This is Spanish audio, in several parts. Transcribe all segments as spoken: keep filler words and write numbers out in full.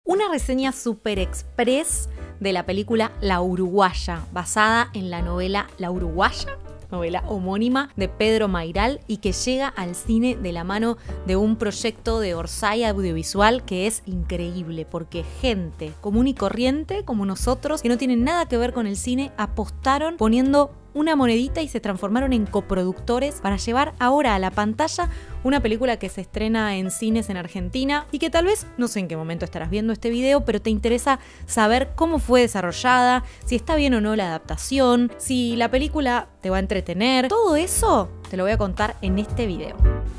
Una reseña super express de la película La Uruguaya, basada en la novela La Uruguaya, novela homónima de Pedro Mayral y que llega al cine de la mano de un proyecto de Orsay Audiovisual que es increíble porque gente común y corriente como nosotros que no tienen nada que ver con el cine apostaron poniendo una monedita y se transformaron en coproductores para llevar ahora a la pantalla una película que se estrena en cines en Argentina y que tal vez, no sé en qué momento estarás viendo este video, pero te interesa saber cómo fue desarrollada, si está bien o no la adaptación, si la película te va a entretener. Todo eso te lo voy a contar en este video.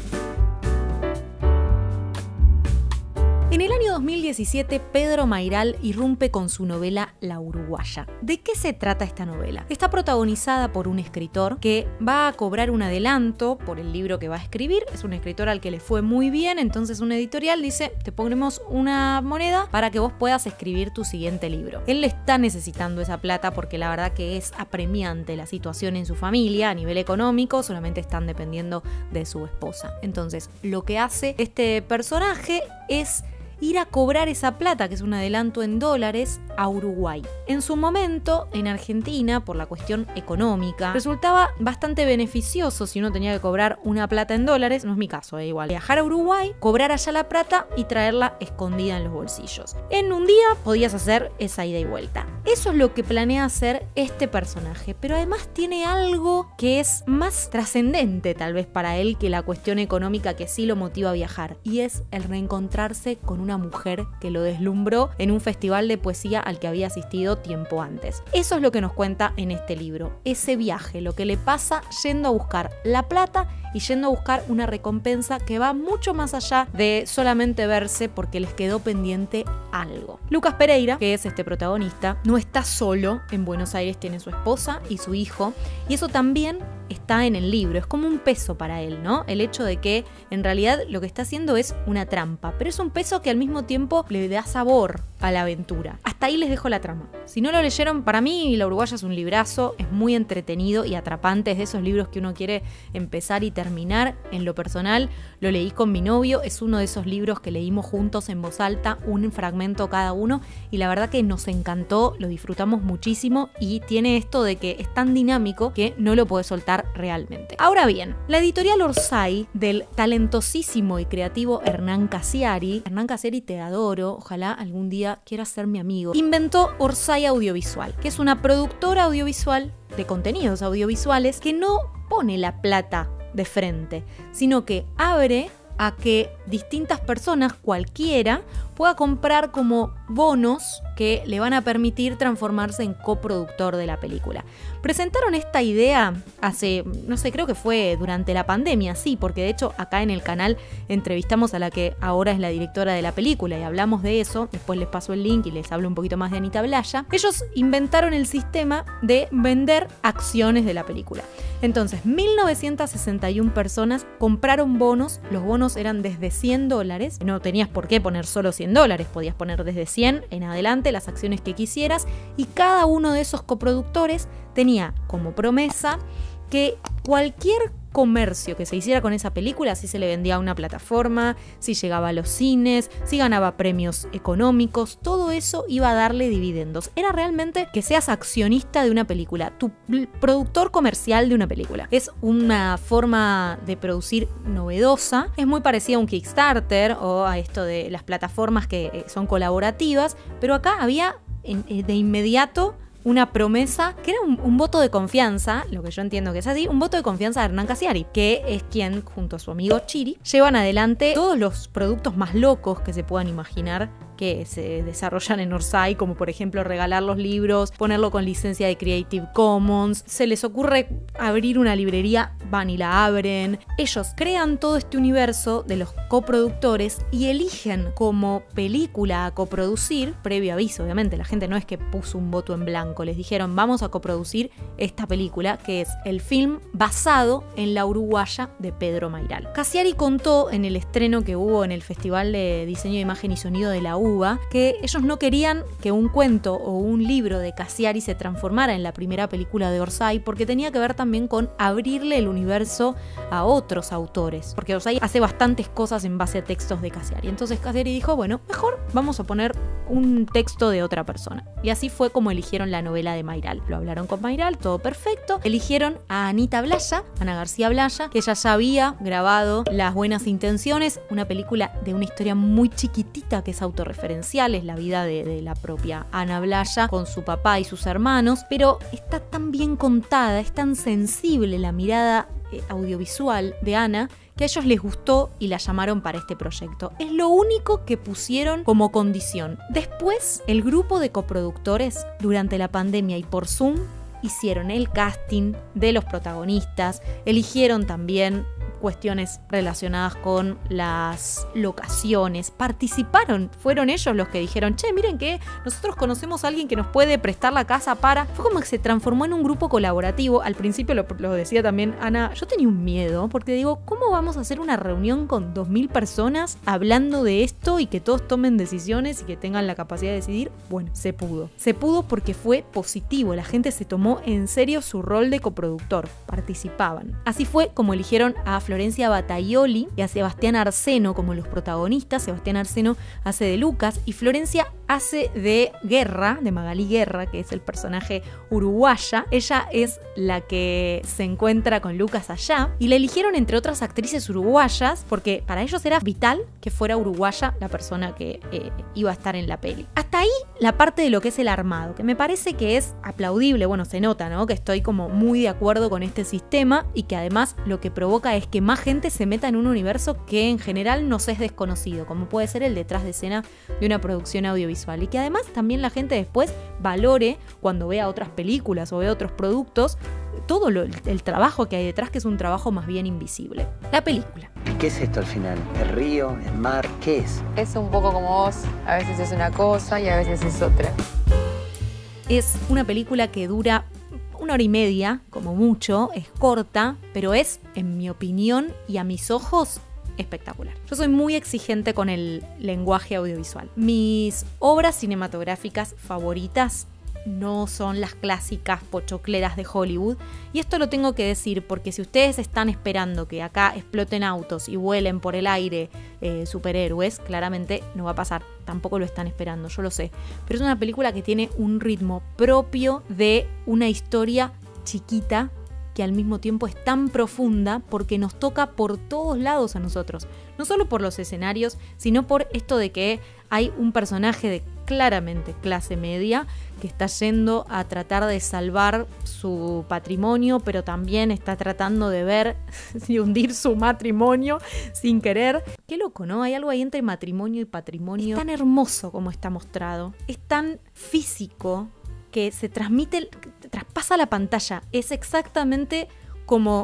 En el año dos mil diecisiete, Pedro Mayral irrumpe con su novela La Uruguaya. ¿De qué se trata esta novela? Está protagonizada por un escritor que va a cobrar un adelanto por el libro que va a escribir. Es un escritor al que le fue muy bien, entonces una editorial dice, te ponemos una moneda para que vos puedas escribir tu siguiente libro. Él le está necesitando esa plata porque la verdad que es apremiante la situación en su familia a nivel económico, solamente están dependiendo de su esposa. Entonces, lo que hace este personaje es ir a cobrar esa plata, que es un adelanto en dólares, a Uruguay. En su momento, en Argentina, por la cuestión económica, resultaba bastante beneficioso si uno tenía que cobrar una plata en dólares, no es mi caso, eh, igual. Viajar a Uruguay, cobrar allá la plata y traerla escondida en los bolsillos. En un día podías hacer esa ida y vuelta. Eso es lo que planea hacer este personaje, pero además tiene algo que es más trascendente tal vez para él que la cuestión económica que sí lo motiva a viajar, y es el reencontrarse con una una mujer que lo deslumbró en un festival de poesía al que había asistido tiempo antes. Eso es lo que nos cuenta en este libro, ese viaje, lo que le pasa yendo a buscar la plata y yendo a buscar una recompensa que va mucho más allá de solamente verse porque les quedó pendiente algo. Lucas Pereira, que es este protagonista, no está solo en Buenos Aires, tiene su esposa y su hijo, y eso también está en el libro, es como un peso para él, ¿no? El hecho de que en realidad lo que está haciendo es una trampa, pero es un peso que al mismo tiempo le da sabor a la aventura. Hasta ahí les dejo la trama. Si no lo leyeron, para mí La Uruguaya es un librazo, es muy entretenido y atrapante, es de esos libros que uno quiere empezar y terminar. En lo personal, lo leí con mi novio, es uno de esos libros que leímos juntos en voz alta, un fragmento cada uno, y la verdad que nos encantó, lo disfrutamos muchísimo y tiene esto de que es tan dinámico que no lo puedes soltar realmente. Ahora bien, la editorial Orsay del talentosísimo y creativo Hernán Casiari, Hernán Casiari te adoro, ojalá algún día quieras ser mi amigo, inventó Orsay Audiovisual, que es una productora audiovisual de contenidos audiovisuales que no pone la plata de frente, sino que abre a que distintas personas, cualquiera, pueda comprar como bonos que le van a permitir transformarse en coproductor de la película. Presentaron esta idea hace, no sé, creo que fue durante la pandemia, sí, porque de hecho acá en el canal entrevistamos a la que ahora es la directora de la película y hablamos de eso, después les paso el link y les hablo un poquito más de Anita Blaya. Ellos inventaron el sistema de vender acciones de la película. Entonces, mil novecientas sesenta y una personas compraron bonos, los bonos eran desde cien dólares, no tenías por qué poner solo cien dólares, podías poner desde cien en adelante las acciones que quisieras y cada uno de esos coproductores tenía como promesa que cualquier comercio que se hiciera con esa película, si se le vendía a una plataforma, si llegaba a los cines, si ganaba premios económicos, todo eso iba a darle dividendos. Era realmente que seas accionista de una película, tu productor comercial de una película. Es una forma de producir novedosa, es muy parecida a un Kickstarter o a esto de las plataformas que son colaborativas, pero acá había de inmediato una promesa que era un, un voto de confianza, lo que yo entiendo que es así, un voto de confianza de Hernán Casiari, que es quien, junto a su amigo Chiri, llevan adelante todos los productos más locos que se puedan imaginar que se desarrollan en Orsay, como por ejemplo regalar los libros, ponerlo con licencia de Creative Commons. Se les ocurre abrir una librería, van y la abren. Ellos crean todo este universo de los coproductores y eligen como película a coproducir, previo aviso, obviamente, la gente no es que puso un voto en blanco, les dijeron vamos a coproducir esta película, que es el film basado en La Uruguaya de Pedro Mayral. Casiari contó en el estreno que hubo en el Festival de Diseño de Imagen y Sonido de la U Cuba, que ellos no querían que un cuento o un libro de Cassiari se transformara en la primera película de Orsay, porque tenía que ver también con abrirle el universo a otros autores, porque Orsay hace bastantes cosas en base a textos de Cassiari. Entonces Cassiari dijo, bueno, mejor vamos a poner un texto de otra persona. Y así fue como eligieron la novela de Mayral. Lo hablaron con Mayral, todo perfecto. Eligieron a Anita Blaya, Ana García Blaya, que ella ya había grabado Las buenas intenciones, una película de una historia muy chiquitita que es autorreferencial, es la vida de, de la propia Ana Blaya con su papá y sus hermanos, pero está tan bien contada, es tan sensible la mirada eh, audiovisual de Ana, que a ellos les gustó y la llamaron para este proyecto. Es lo único que pusieron como condición. Después, el grupo de coproductores, durante la pandemia y por Zoom, hicieron el casting de los protagonistas, eligieron también cuestiones relacionadas con las locaciones, participaron, fueron ellos los que dijeron, che, miren que nosotros conocemos a alguien que nos puede prestar la casa para... Fue como que se transformó en un grupo colaborativo. Al principio lo, lo decía también Ana, yo tenía un miedo, porque digo, ¿cómo vamos a hacer una reunión con dos mil personas hablando de esto y que todos tomen decisiones y que tengan la capacidad de decidir? Bueno, se pudo. Se pudo porque fue positivo, la gente se tomó en serio su rol de coproductor, participaban. Así fue como eligieron a Florencia Bataioli y a Sebastián Arseno como los protagonistas. Sebastián Arseno hace de Lucas y Florencia hace de Guerra, de Magalí Guerra, que es el personaje uruguaya. Ella es la que se encuentra con Lucas allá y la eligieron entre otras actrices uruguayas porque para ellos era vital que fuera uruguaya la persona que eh, iba a estar en la peli. Hasta ahí la parte de lo que es el armado, que me parece que es aplaudible. Bueno, se nota, ¿no? Que estoy como muy de acuerdo con este sistema y que además lo que provoca es que más gente se meta en un universo que en general nos es desconocido, como puede ser el detrás de escena de una producción audiovisual, y que además también la gente después valore cuando vea otras películas o vea otros productos todo lo, el trabajo que hay detrás, que es un trabajo más bien invisible. La película. ¿Qué es esto al final? ¿El río? ¿El mar? ¿Qué es? Es un poco como vos, a veces es una cosa y a veces es otra. Es una película que dura una hora y media, como mucho, es corta, pero es, en mi opinión y a mis ojos, espectacular. Yo soy muy exigente con el lenguaje audiovisual. Mis obras cinematográficas favoritas no son las clásicas pochocleras de Hollywood, y esto lo tengo que decir porque si ustedes están esperando que acá exploten autos y vuelen por el aire eh, superhéroes, claramente no va a pasar, tampoco lo están esperando, yo lo sé, pero es una película que tiene un ritmo propio de una historia chiquita que al mismo tiempo es tan profunda porque nos toca por todos lados a nosotros, no solo por los escenarios, sino por esto de que hay un personaje de claramente clase media que está yendo a tratar de salvar su patrimonio, pero también está tratando de ver y hundir su matrimonio sin querer. Qué loco, ¿no? Hay algo ahí entre matrimonio y patrimonio. Es tan hermoso como está mostrado, es tan físico que se transmite, traspasa la pantalla. Es exactamente como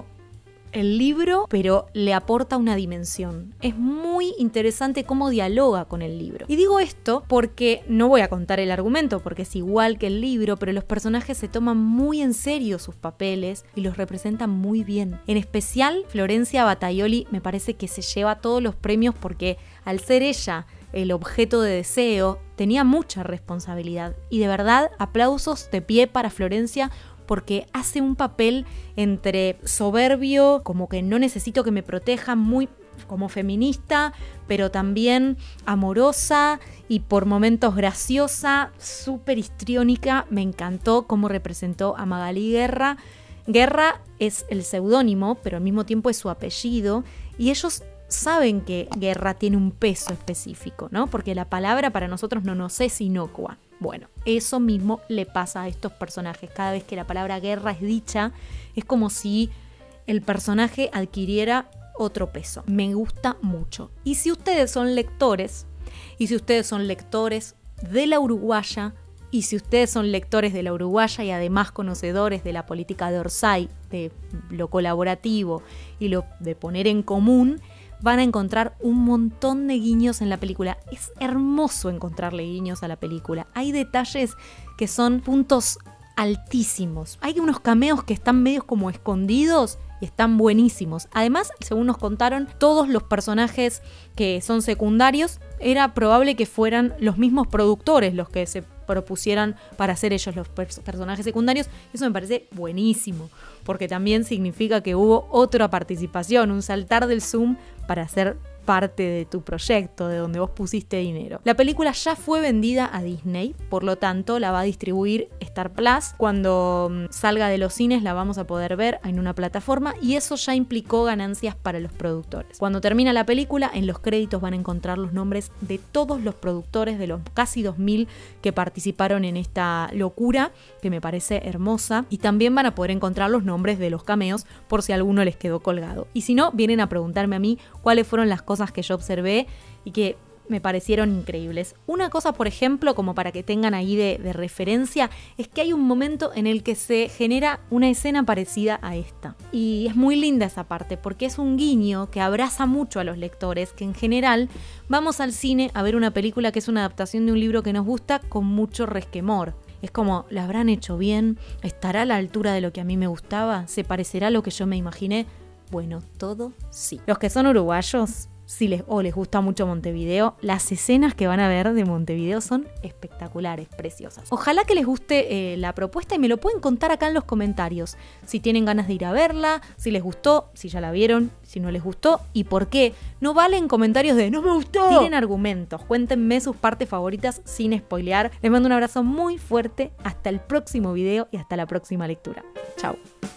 el libro, pero le aporta una dimensión. Es muy interesante cómo dialoga con el libro. Y digo esto porque no voy a contar el argumento, porque es igual que el libro, pero los personajes se toman muy en serio sus papeles y los representan muy bien. En especial, Florencia Bataioli me parece que se lleva todos los premios porque al ser ella el objeto de deseo, tenía mucha responsabilidad. Y de verdad, aplausos de pie para Florencia, porque hace un papel entre soberbio, como que no necesito que me protejan, muy como feminista, pero también amorosa y por momentos graciosa, súper histriónica. Me encantó cómo representó a Magalí Guerra. Guerra es el seudónimo, pero al mismo tiempo es su apellido, y ellos saben que Guerra tiene un peso específico, ¿no? Porque la palabra para nosotros no nos es inocua. Bueno, eso mismo le pasa a estos personajes. Cada vez que la palabra guerra es dicha, es como si el personaje adquiriera otro peso. Me gusta mucho. Y si ustedes son lectores, y si ustedes son lectores de La Uruguaya, y si ustedes son lectores de La Uruguaya y además conocedores de la política de Orsay, de lo colaborativo y lo de poner en común, van a encontrar un montón de guiños en la película. Es hermoso encontrarle guiños a la película. Hay detalles que son puntos altísimos. Hay unos cameos que están medios como escondidos y están buenísimos. Además, según nos contaron, todos los personajes que son secundarios era probable que fueran los mismos productores los que se propusieran para hacer ellos los pers- personajes secundarios. Eso me parece buenísimo, porque también significa que hubo otra participación, un saltar del Zoom para hacer parte de tu proyecto, de donde vos pusiste dinero. La película ya fue vendida a Disney, por lo tanto la va a distribuir Star Plus. Cuando mm, salga de los cines la vamos a poder ver en una plataforma y eso ya implicó ganancias para los productores. Cuando termina la película, en los créditos van a encontrar los nombres de todos los productores, de los casi dos mil que participaron en esta locura, que me parece hermosa, y también van a poder encontrar los nombres de los cameos por si alguno les quedó colgado. Y si no, vienen a preguntarme a mí cuáles fueron las cosas que yo observé y que me parecieron increíbles. Una cosa, por ejemplo, como para que tengan ahí de, de referencia, es que hay un momento en el que se genera una escena parecida a esta. Y es muy linda esa parte, porque es un guiño que abraza mucho a los lectores, que en general vamos al cine a ver una película que es una adaptación de un libro que nos gusta con mucho resquemor. Es como, ¿la habrán hecho bien? ¿Estará a la altura de lo que a mí me gustaba? ¿Se parecerá a lo que yo me imaginé? Bueno, todo sí. Los que son uruguayos, si les, o les gusta mucho Montevideo, las escenas que van a ver de Montevideo son espectaculares, preciosas. Ojalá que les guste eh, la propuesta y me lo pueden contar acá en los comentarios. Si tienen ganas de ir a verla, si les gustó, si ya la vieron, si no les gustó y por qué. No valen comentarios de ¡no me gustó! Tienen argumentos, cuéntenme sus partes favoritas sin spoilear. Les mando un abrazo muy fuerte, hasta el próximo video y hasta la próxima lectura. Chau.